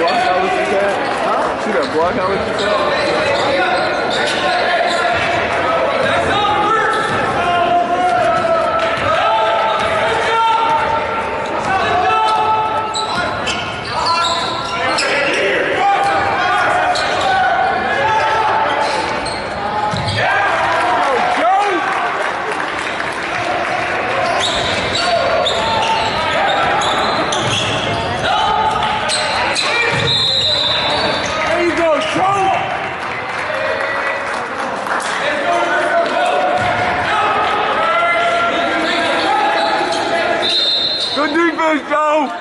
block out what you said? Huh? See that block out what you said? Good defense, Joe!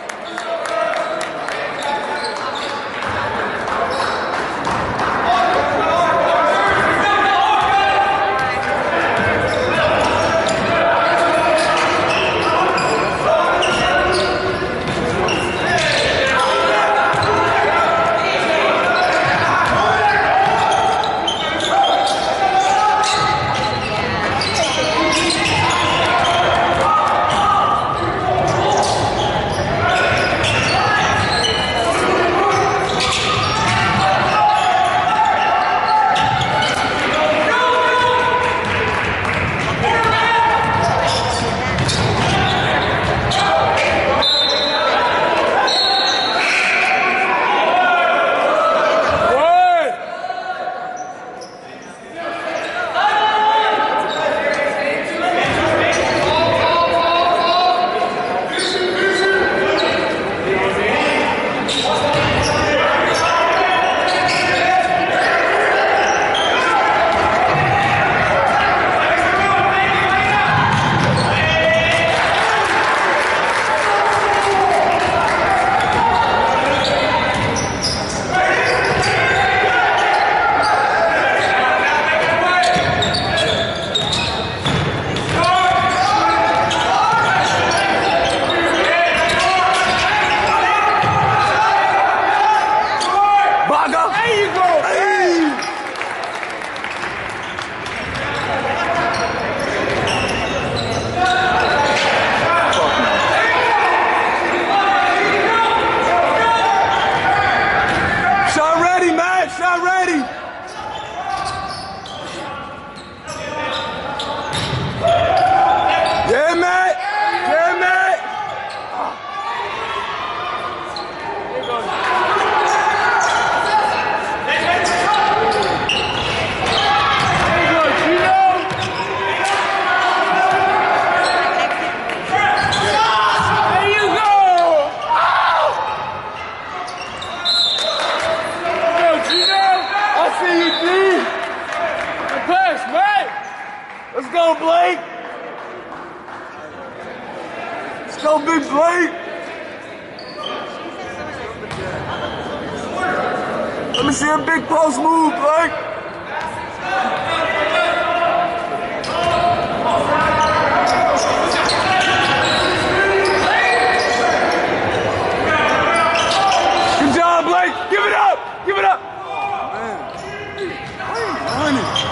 Let's go, Blake! Let's go, big Blake! Let me see a big post move, Blake! Good job, Blake! Give it up! Give it up! Oh, man. Why are you running?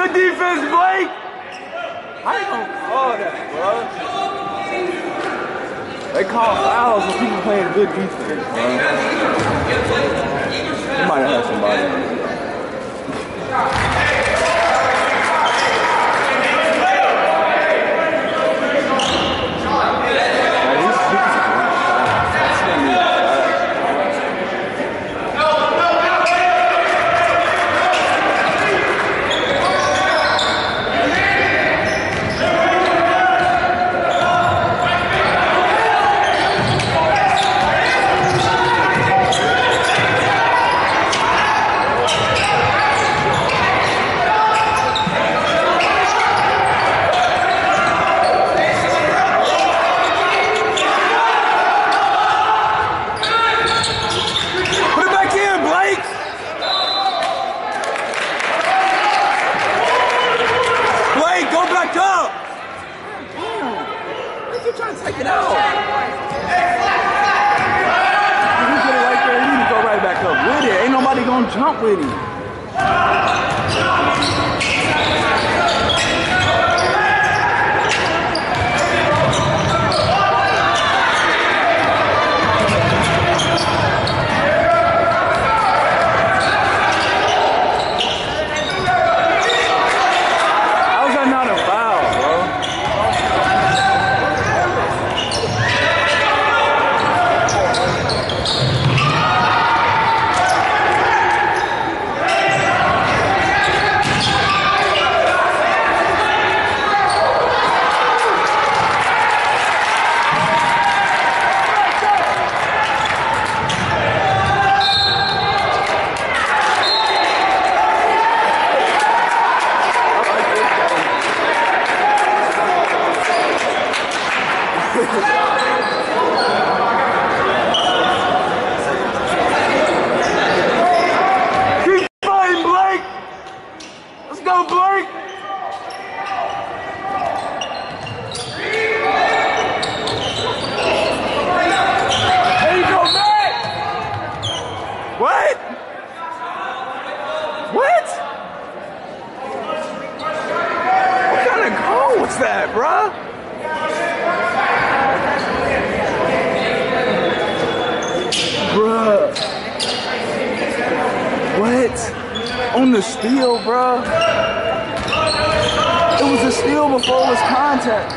Good defense, Blake. I ain't gonna call that, bro. They call fouls when people playing good defense, bro. You might have had somebody. Take it out. You get it right there, you need to go right back up with it. Ain't nobody gonna jump with him. How's that not a foul, bro? Keep fighting, Blake! Let's go, Blake! There you go, Matt! What? What? What kind of goal was that, bruh? Bruh. What? On the steal, bruh. It was a steal before it was contact.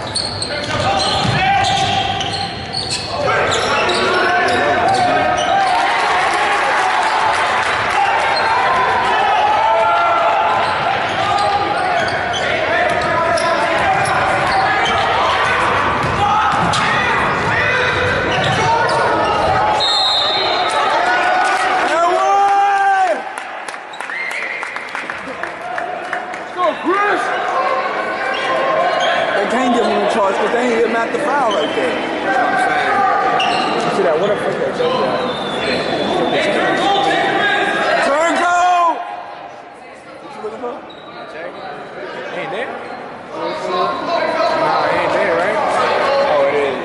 They can't give him a charge because they ain't hit him at the foul right there. That's what I'm saying. You see that? What the fuck that joke Turn go! What you looking for? Ain't there? No, it ain't there, right? Oh, it is.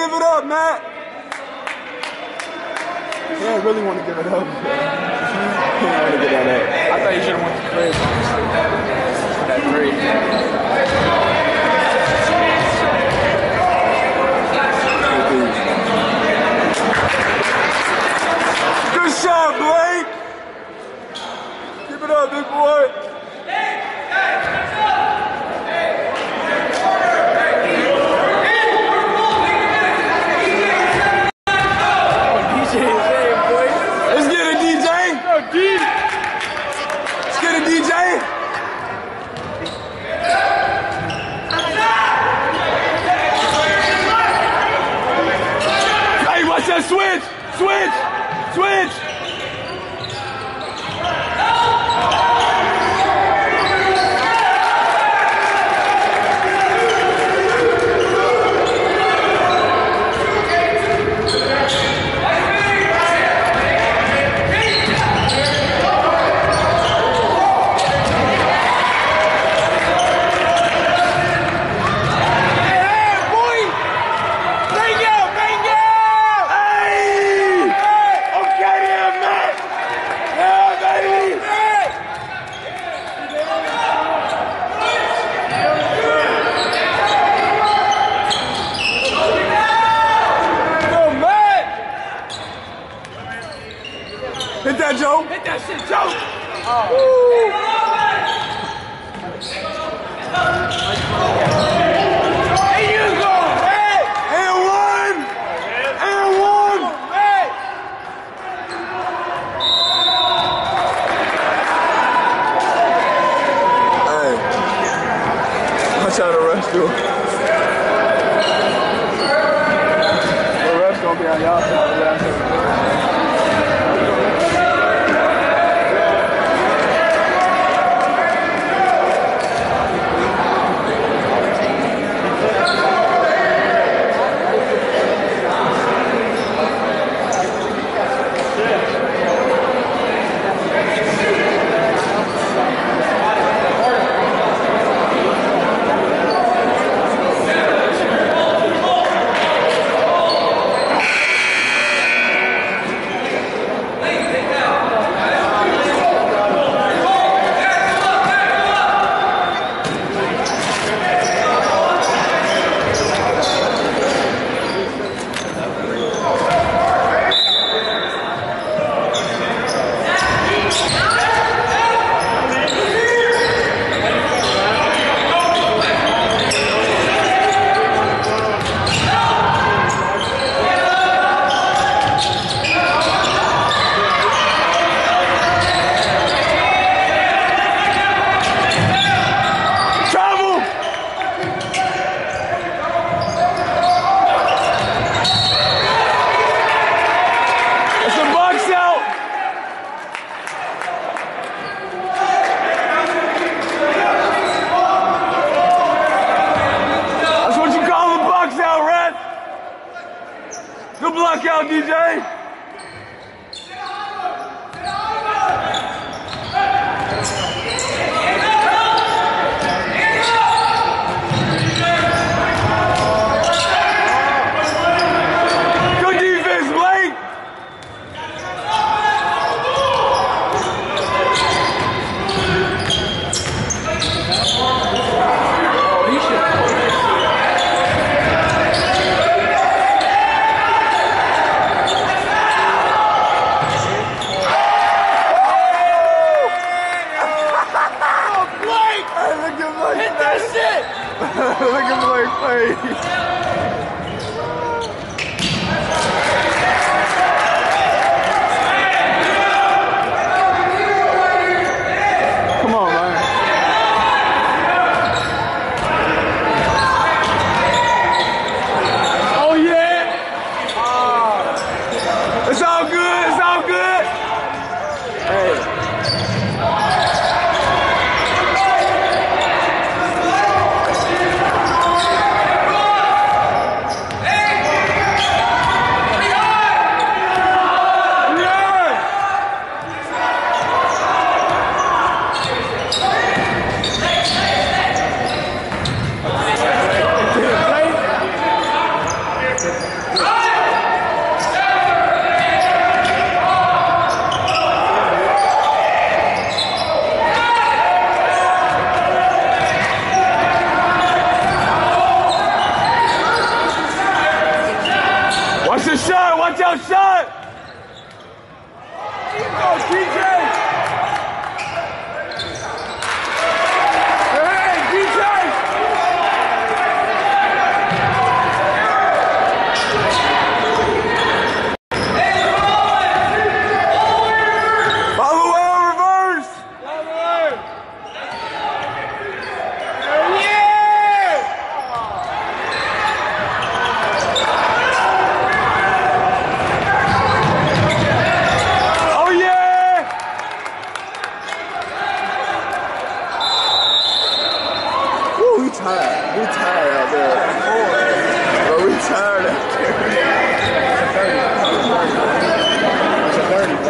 give it up, Matt. Yeah, I really want to give it up. I want to get that up. I thought you should have went to Chris, honestly. That three. Good shot, Blake. Keep it up, big boy. Switch! Switch! Switch! Hit that, Joe. Hit that shit, Joe. Oh. There you go. Hey. And one. And one. Hey. Watch out the refs do. The refs gonna be on y'all side. Good block out, DJ. Good defense, Blake. Watch the shot! Watch out, shot! Go, DJ! Hey, DJ! Follow out, reverse! We tired out there. Bro, we tired out there. It's a 30, bro.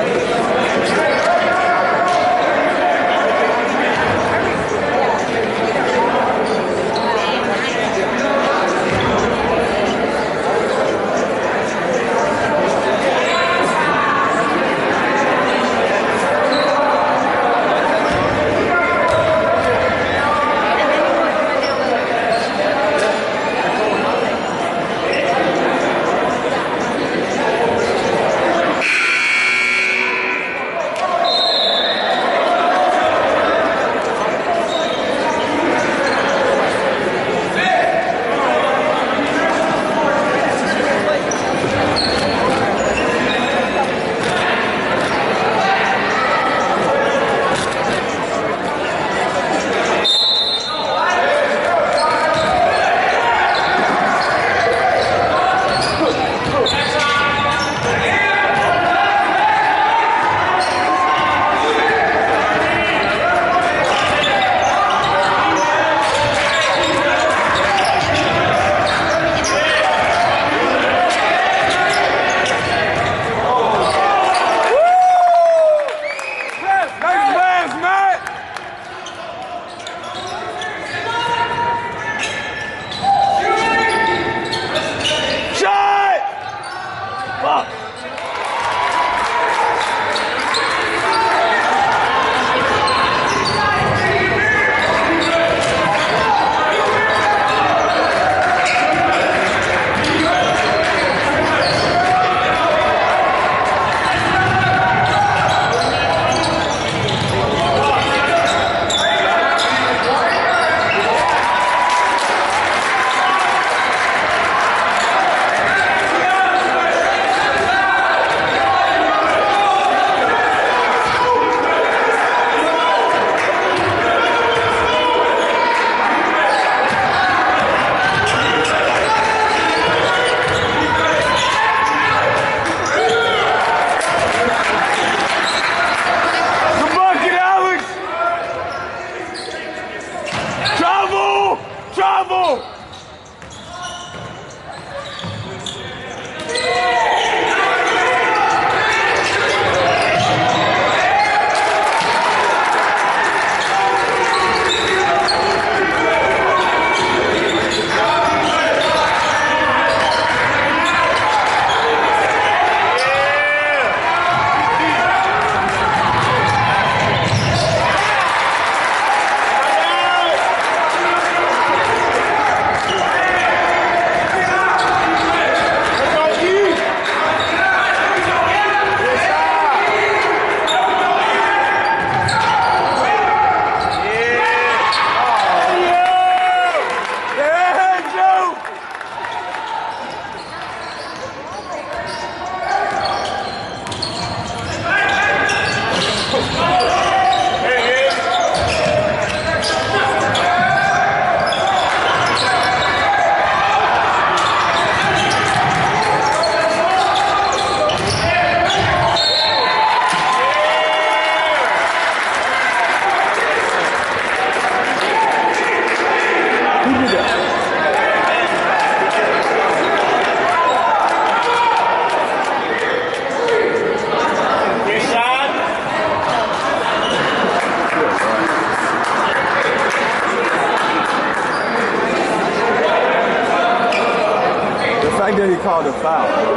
Then he called a foul, bro.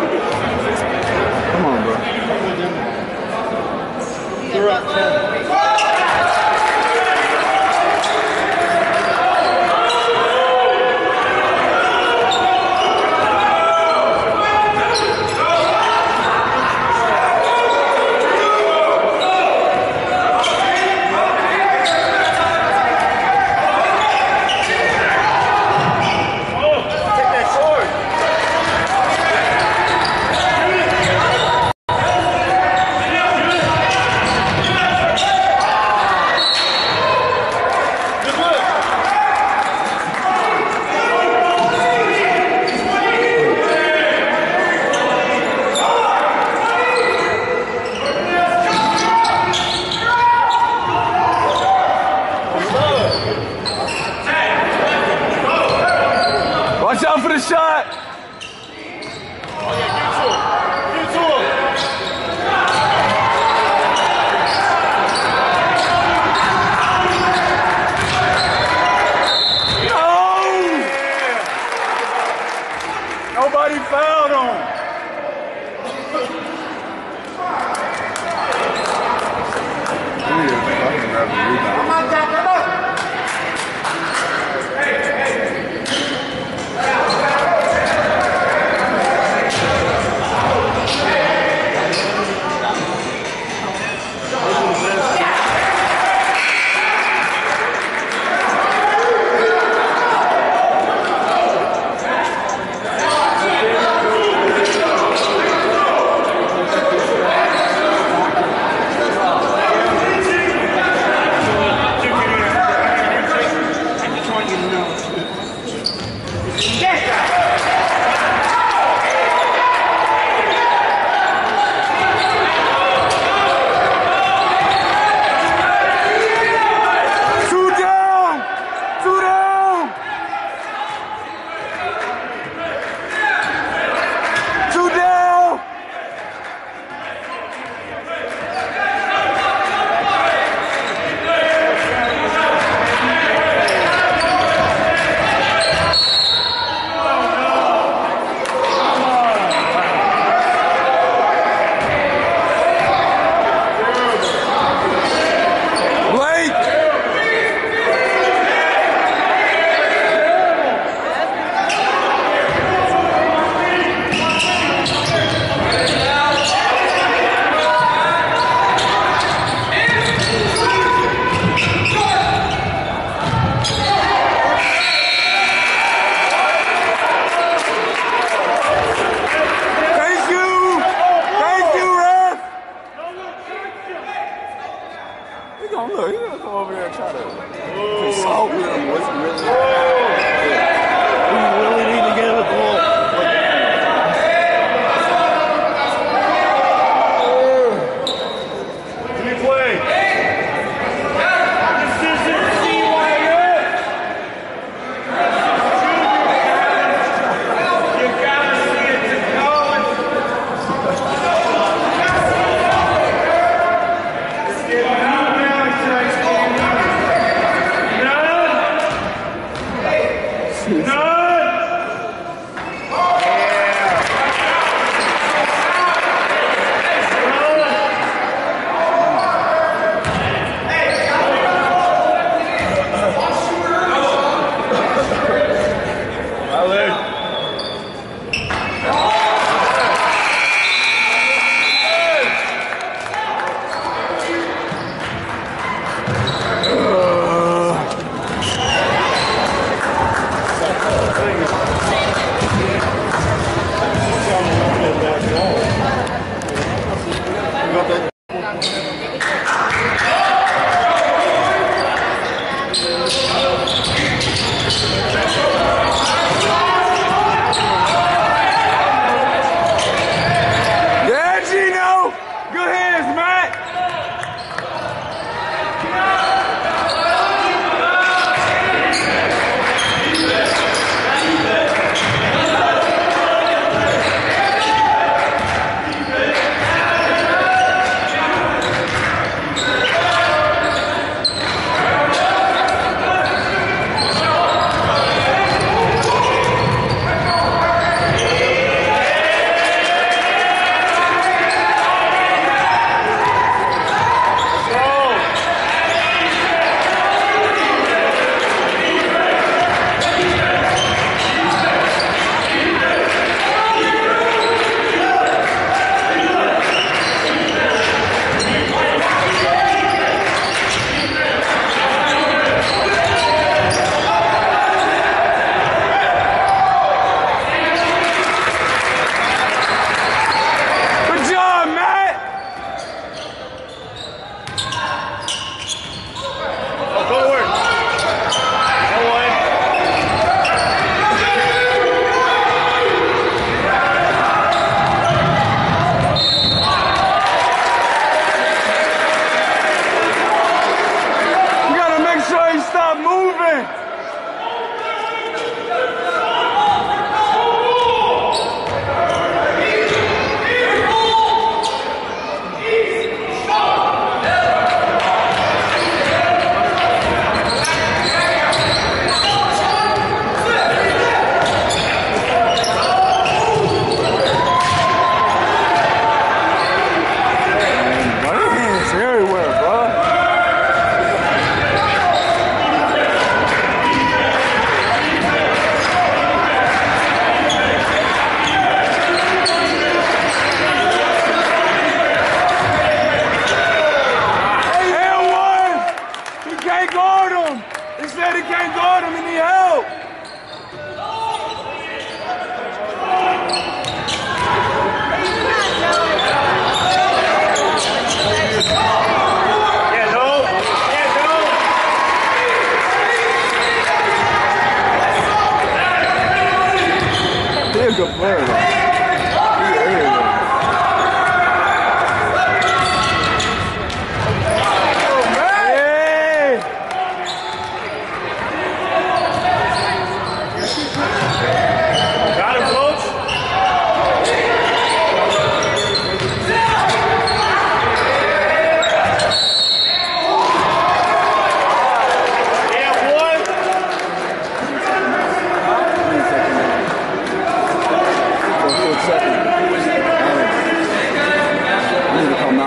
Come on, bro. You're up 10.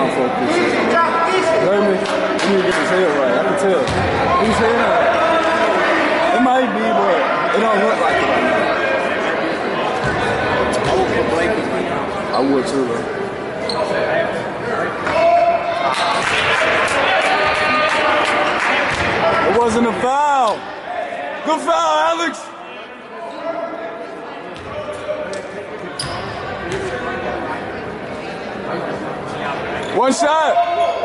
don't fuck with this shit. You heard me? You need to get his head right. I can tell. His head right. It might be, but it don't look like it right now. I would put Blakey right now. I would too, bro. It wasn't a foul. Good foul, Alex. One shot.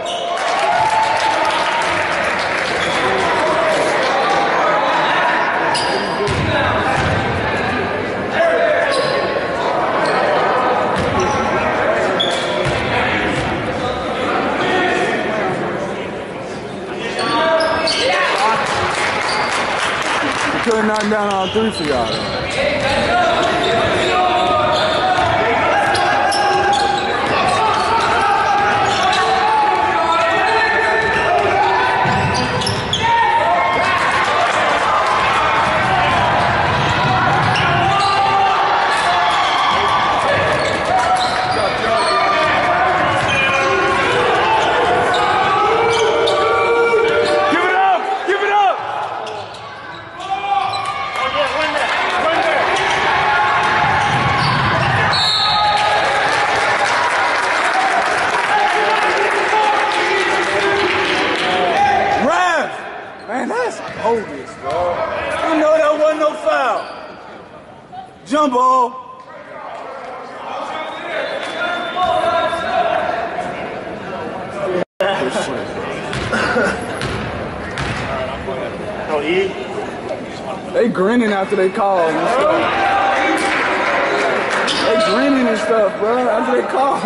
Couldn't knock down on 3 for y'all. Bogus, bro. You know that wasn't no foul. Jump ball. Oh, E? They grinning after they call and stuff. They grinning and stuff, bro, after they call.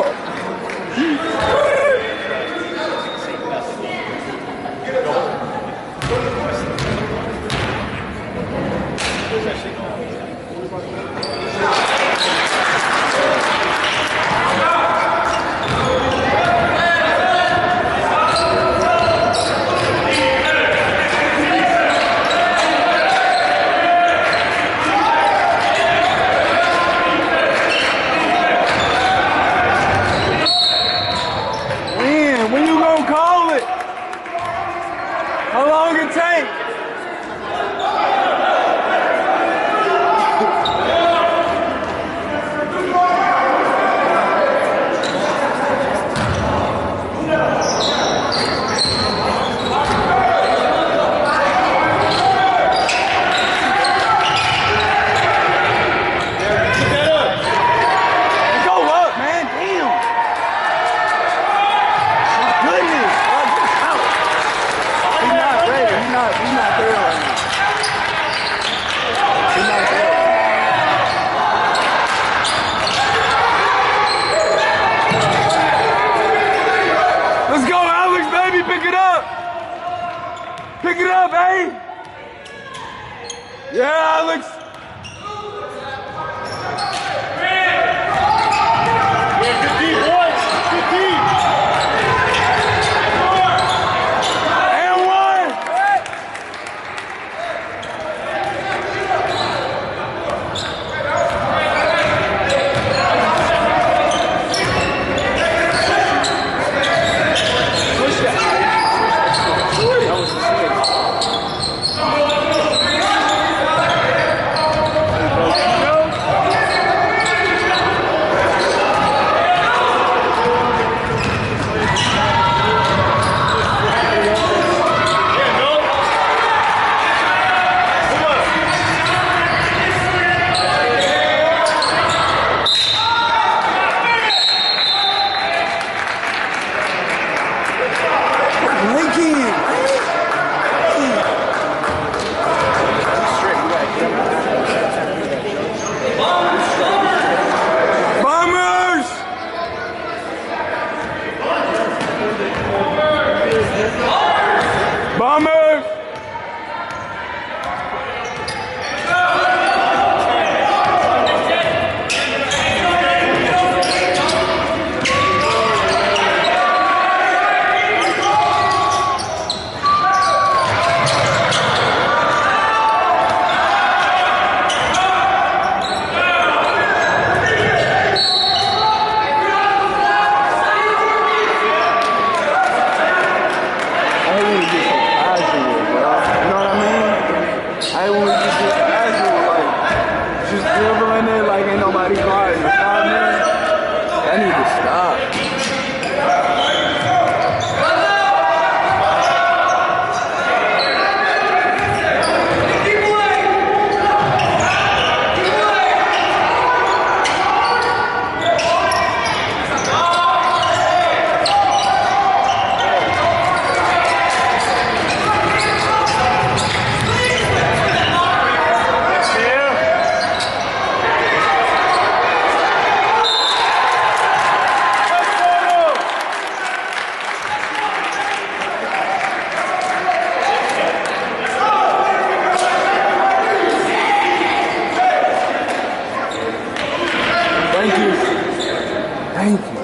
Thank you.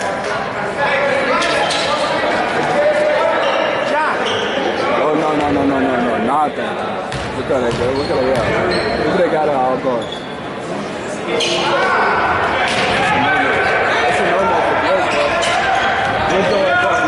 Oh, no. Not that. Look at that, girl. Look at that. Look at that guy that all guards. That's a no-no for Blake, bro. Let's go and guard.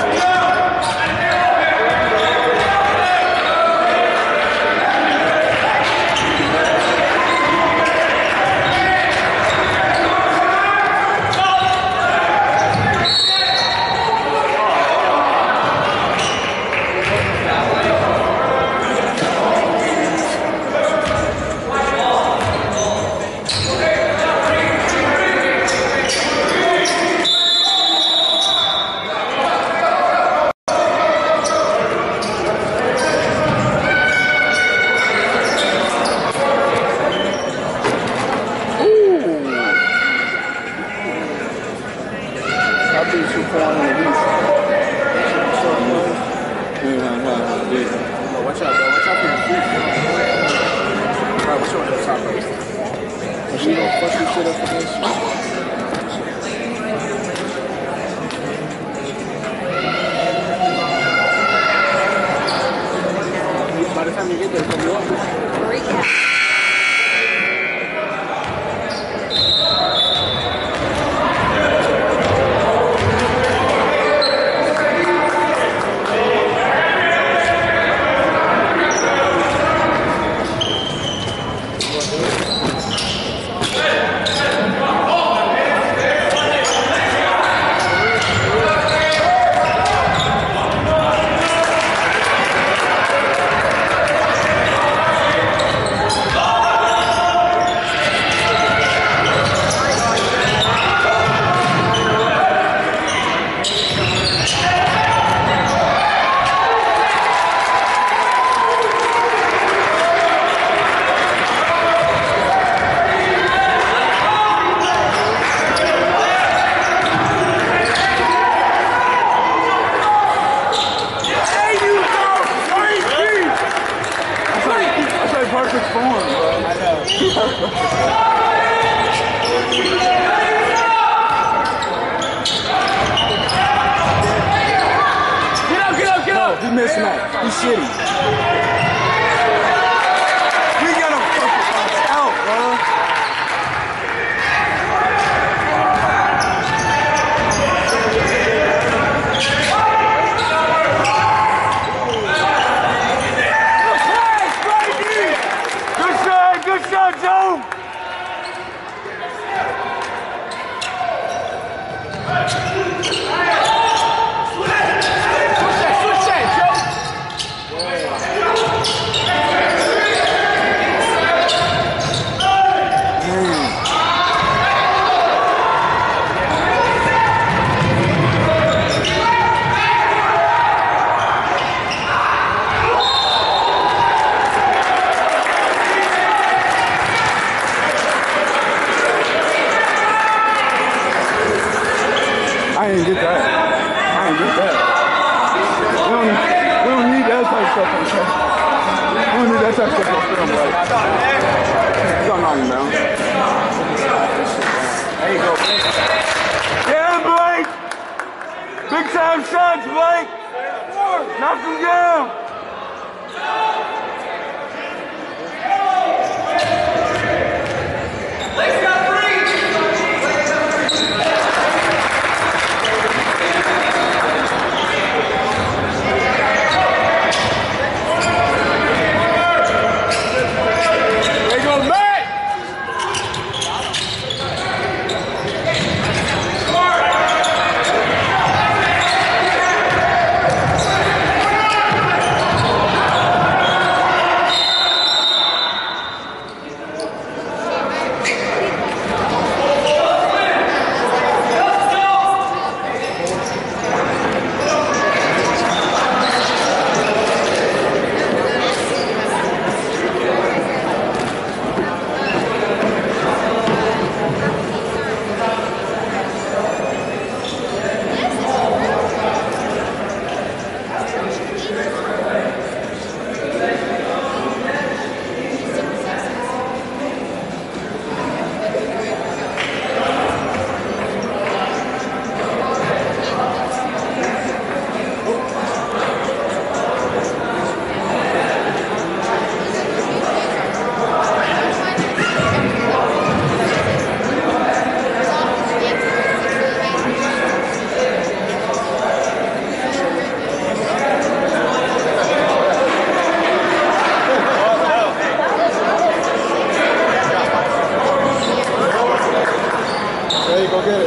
By the time you get there, it's going to be over. Perfect form, bro. I know. Get up! He missing that. He's shitty. We got him fucking out, bro. Good shot, Joe! Switch that, Joe! I didn't get that. We don't need that type of stuff on film. We don't need that type of stuff on film, bro. You don't know him, man. There you go. Yeah, Blake! Big time shots, Blake! Knock him down!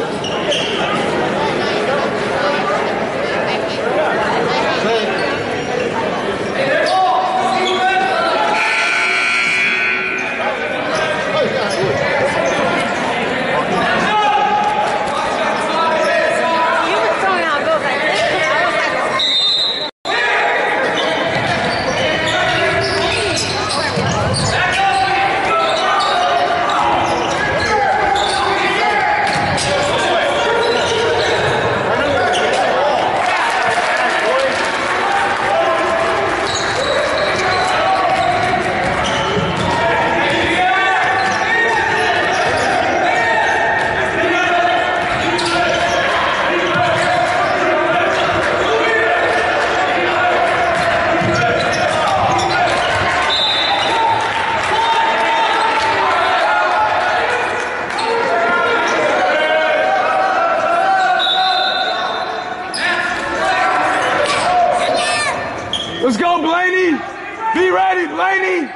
Let's go, Blaney! Be ready, Blaney!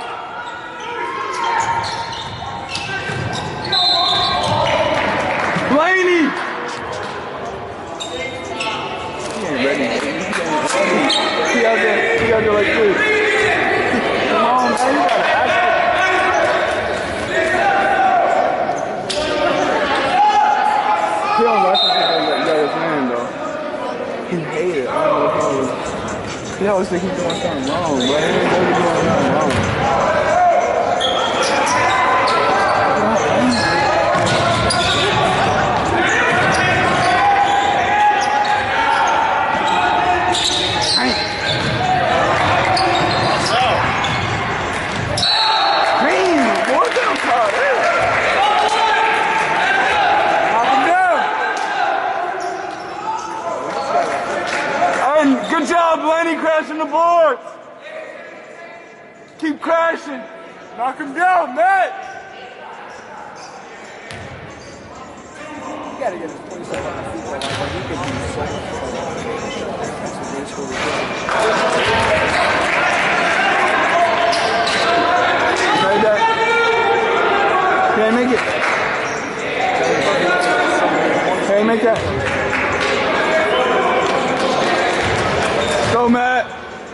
Blaney! He ain't ready. He out there like this. Come on, man, you gotta act like... He don't like it got his hand, though. He hated it. I don't know if he was... He always think he's doing something wrong, but he ain't never doing nothing wrong. Good job, Blaney, crashing the boards. Keep crashing. Knock him down, Matt. You gotta get his 27 on the football line, but he could do so much. Can't make it. Can't make that. Go, Matt.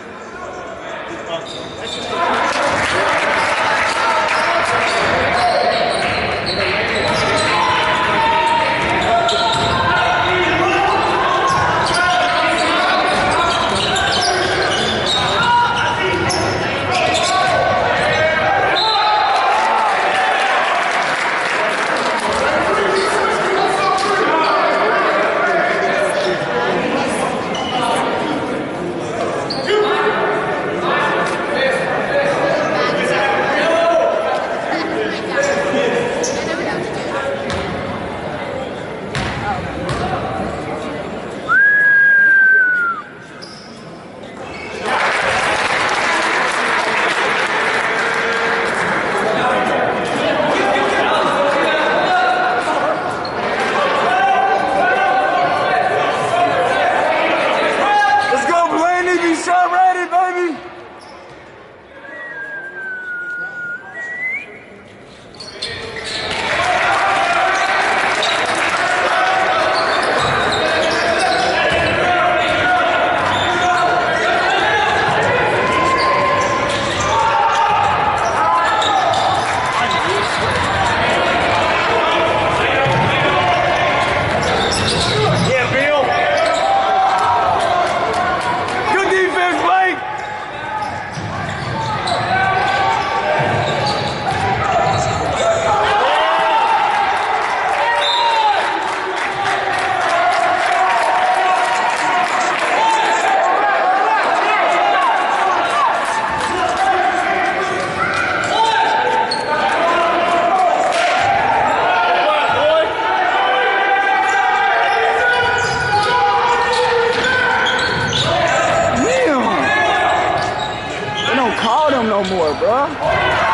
No more, bro.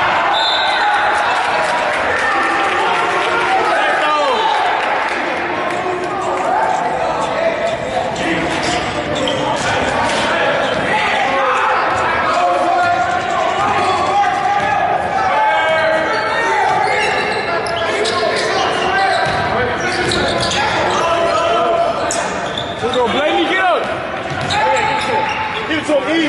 it to him, E.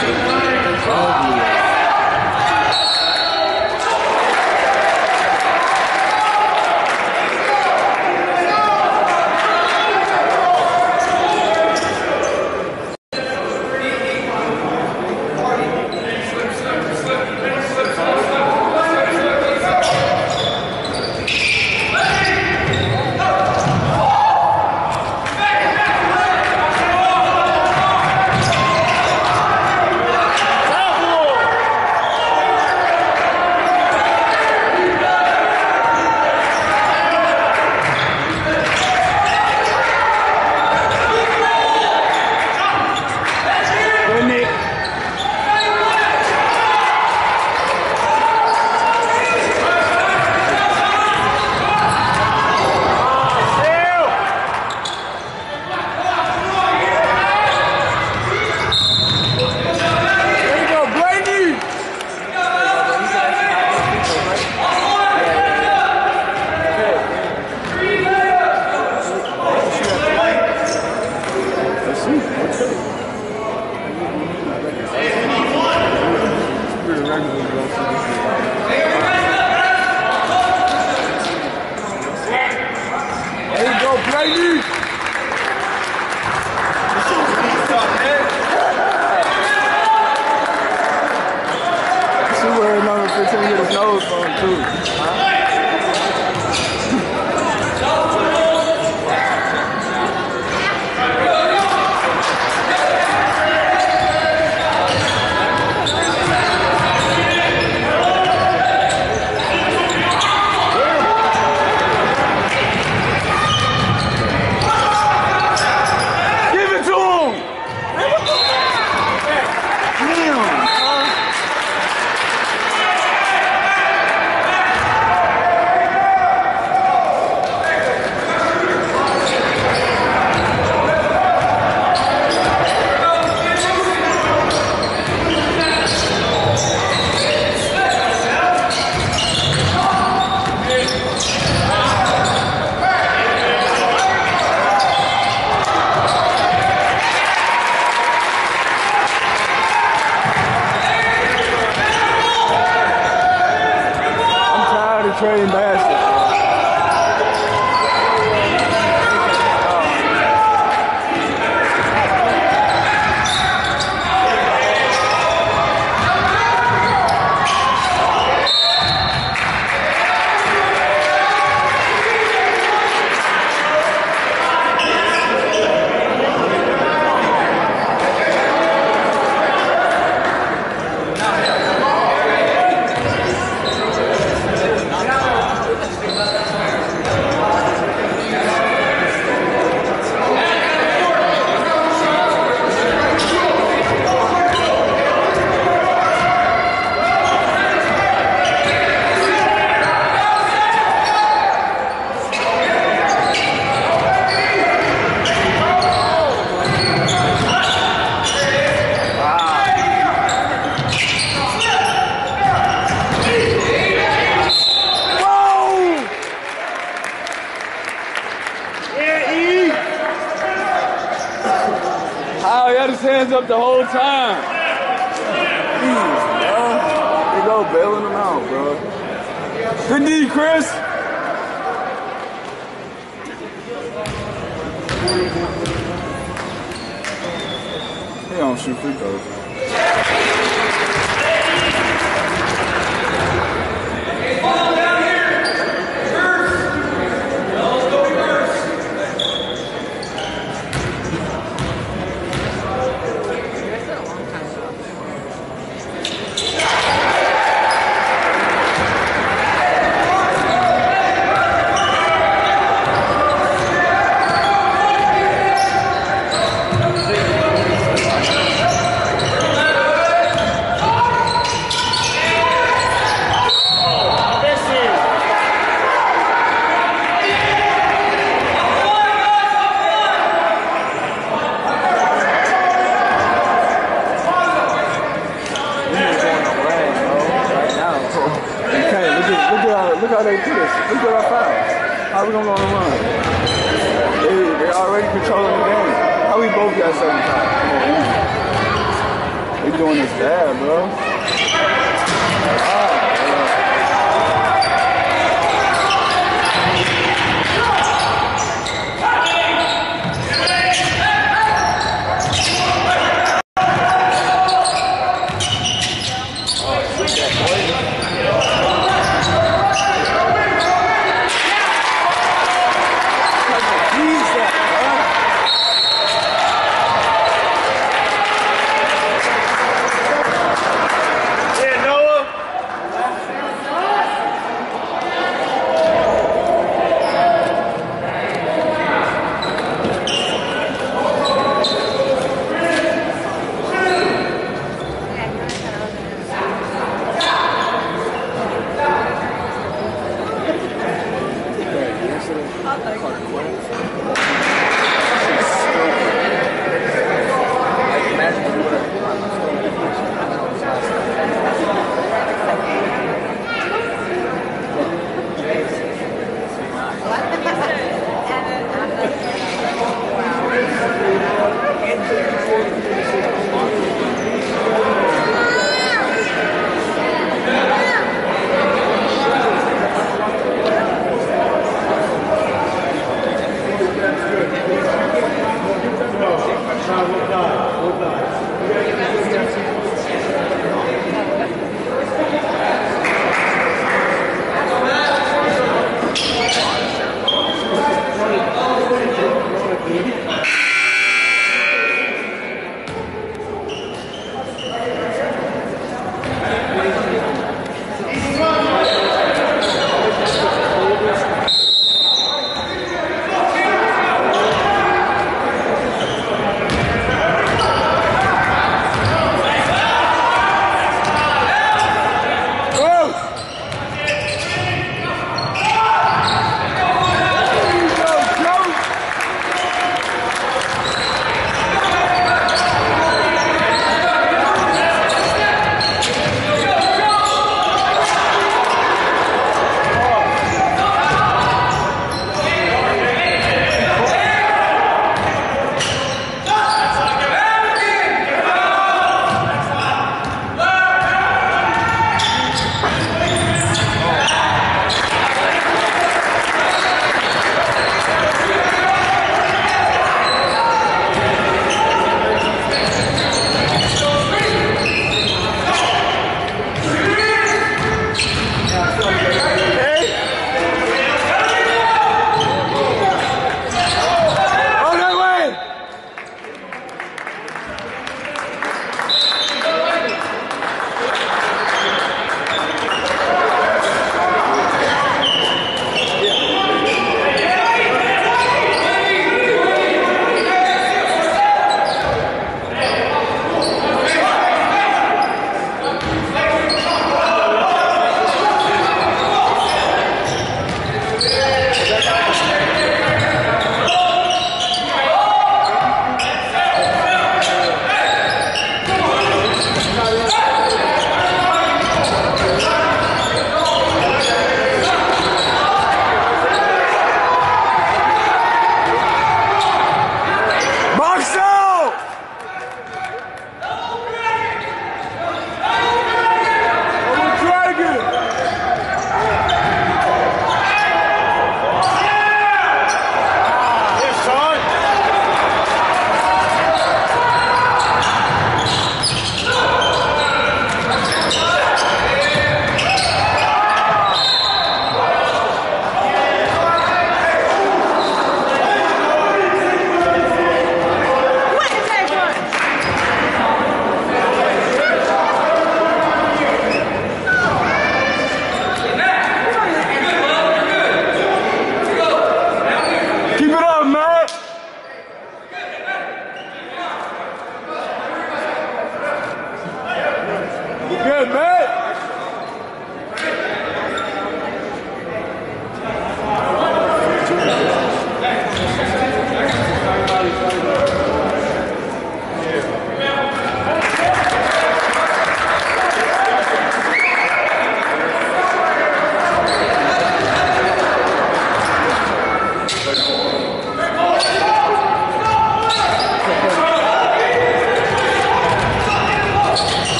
Trading baskets. Hands up the whole time. Jeez, bro. They go bailing them out, bro. Good D, Chris. He don't shoot free throws. Look how they do this. Look at our fouls. How we gonna go on a run? They already controlling the game. How we both got 7 times? doing this bad, bro.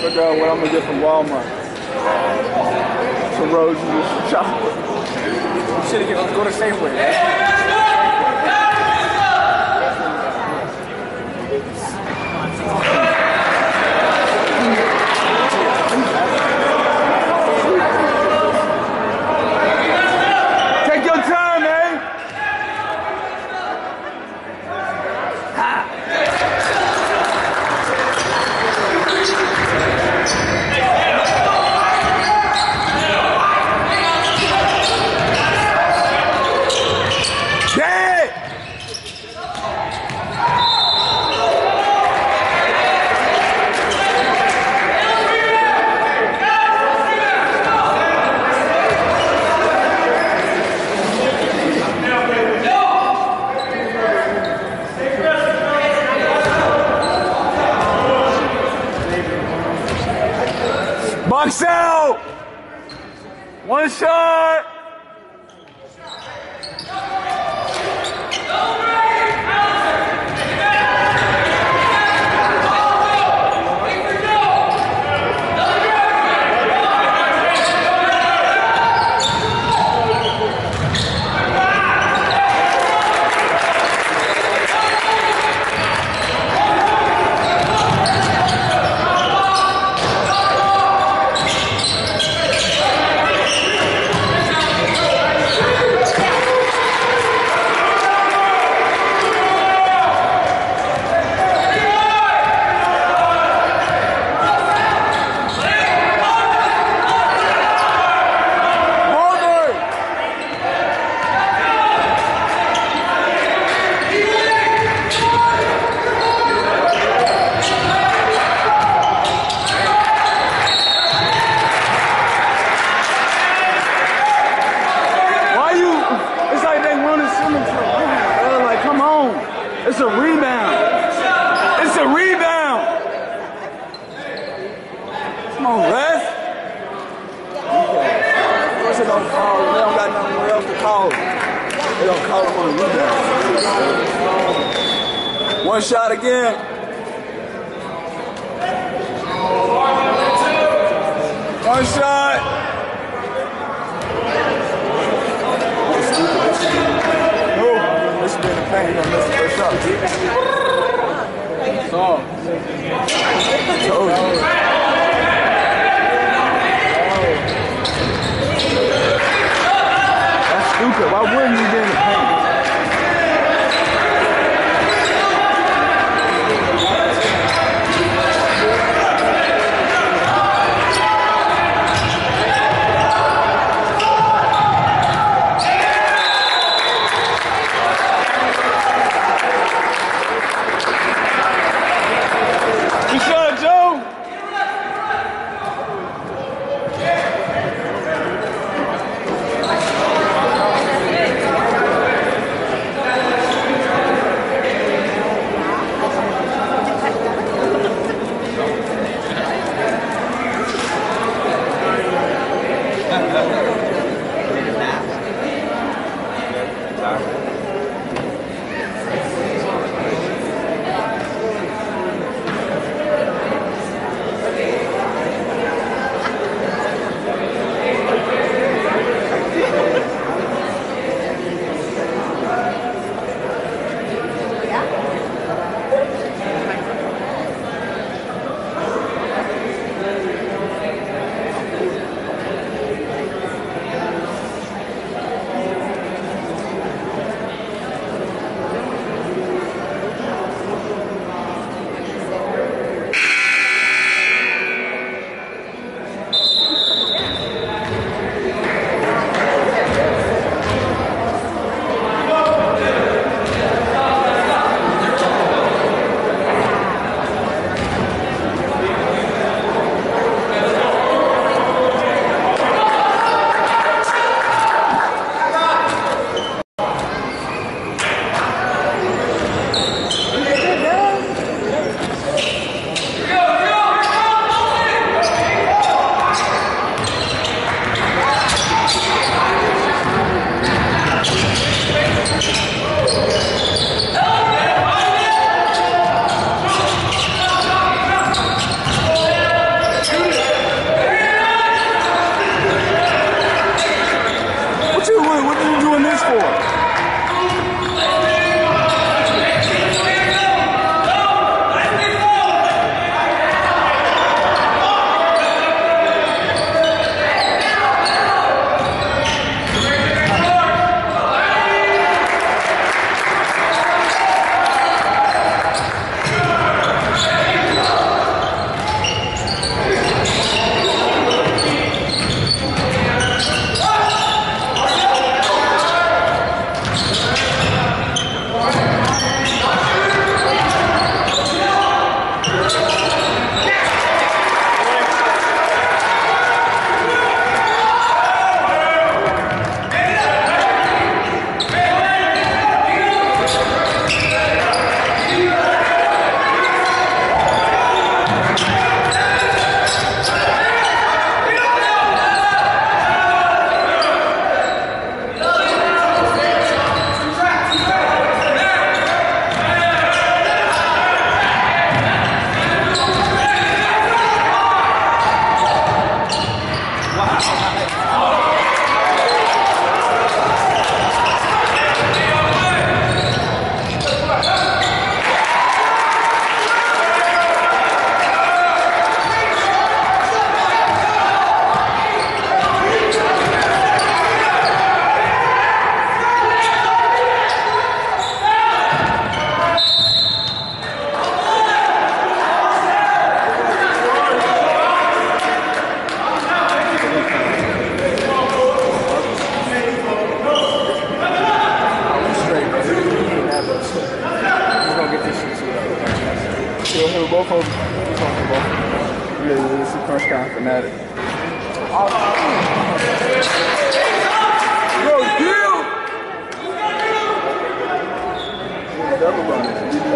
figure out what I'm gonna get from Walmart. Some roses and some chocolate. You should have go to Safeway. Take your time, man. Box out! One shot! It's a rebound. It's a rebound. Come on, ref. Of course they don't call. They don't got nothing else to call. They don't call them on a rebound. One shot again. One shot. This has been the pain on this first shot. So, told you. That's stupid. Why wouldn't you be in the paint? fanatic. Yo, deal! Double bonus.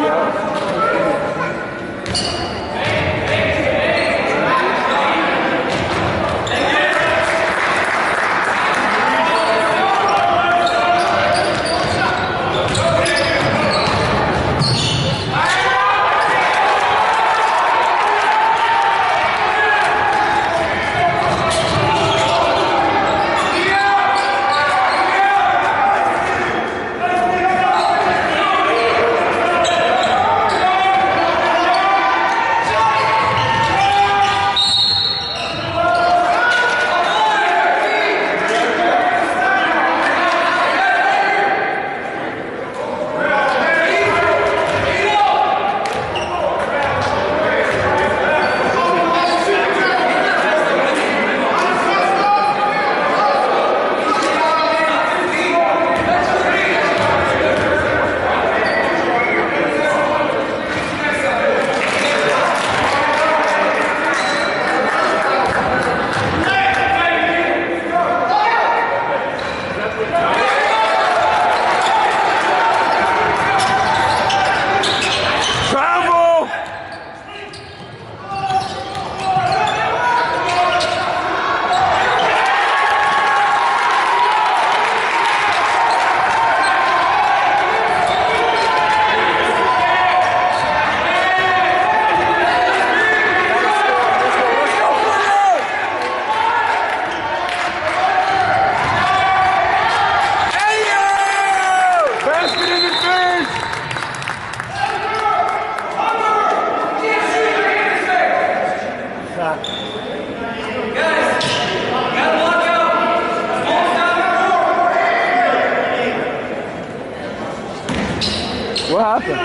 What happened?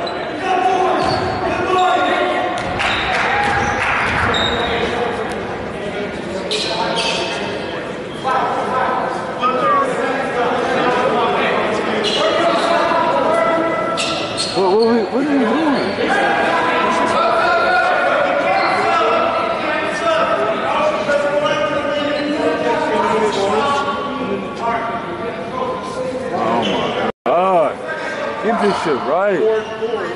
What are you doing? Oh my God. Get this shit right.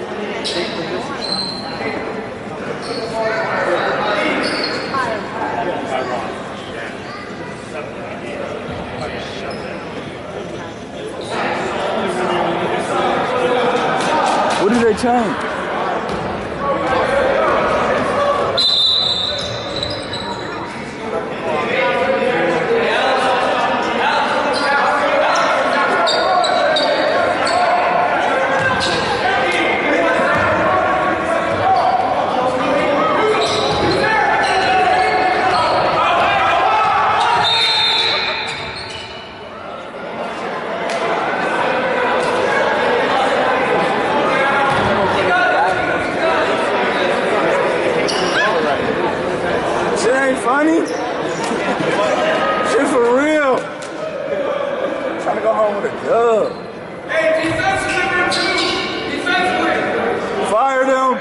What did they change? Funny? Shit for real. I'm trying to go home with a dub. Hey, defensive number 2. Defensively. Fire them.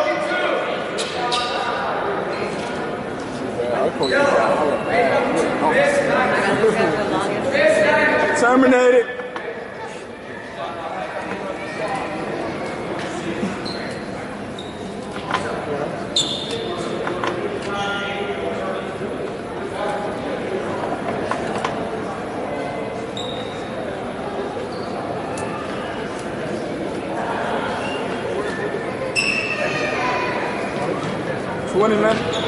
Terminated. Man.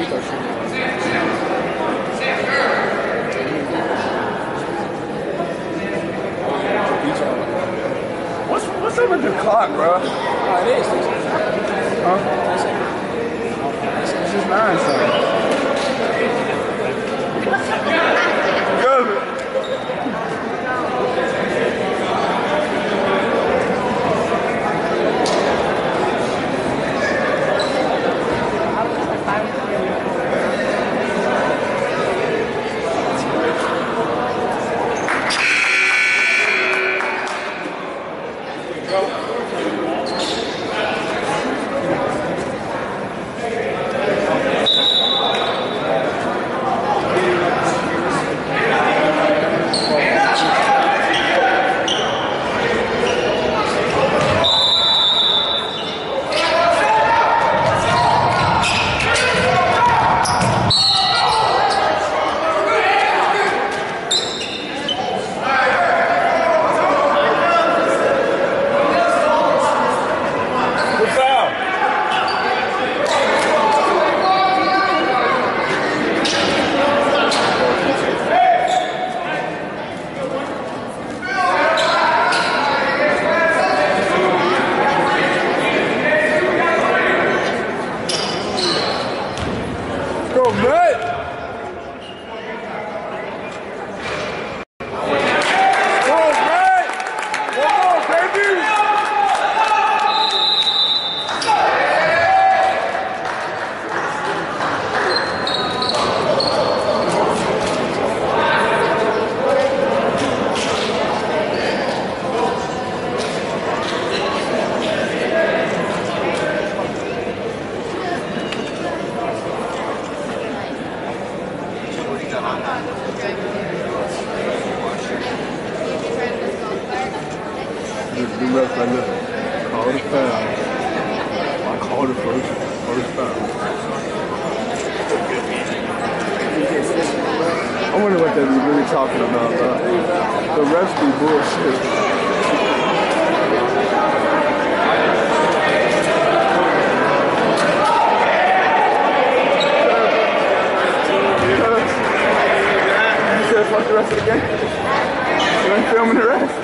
free throw shooting. What's up with the clock, bro? Oh, it is. Huh? It's just 9 something. Good. Go, Matt! Go, Matt! One more, baby! The ref, I look. Call the foul. I called it first foul. I wonder what they be really talking about, bro. The refs be bullshit. You said fuck the rest of the game? You ain't filming the rest?